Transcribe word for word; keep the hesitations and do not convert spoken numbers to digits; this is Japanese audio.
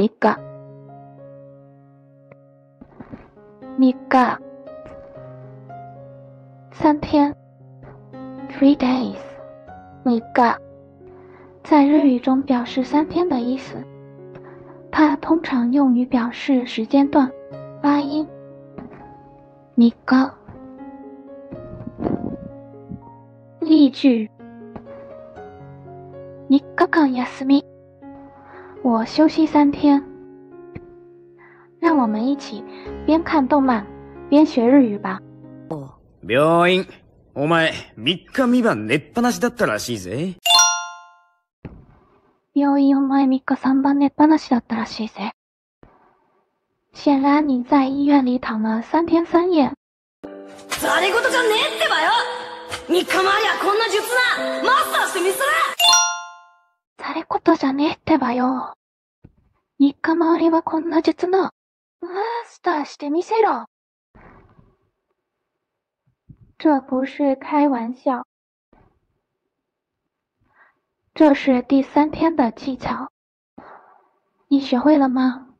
みっか。みっか。三天。Three days。みっか。在日语中表示三天的意思。它通常用于表示时间段。发音。みっか。例句。みっかかん休み。我休息三天。让我们一起边看动漫边学日语吧。 病院、お前みっかみばん寝っぱなしだったらしいぜ。 病院、お前みっかさんばん寝っぱなしだったらしいぜ。显然你在医院里躺了三天三夜。 ざれ事じゃねえってばよ。みっかまわりゃこんな術なマスターしてみせる。 ざれ事じゃねえってばよ。みっかまわりはこんな術なマスターしてみせろ。这不是开玩笑。这是第三天的技巧，你学会了吗？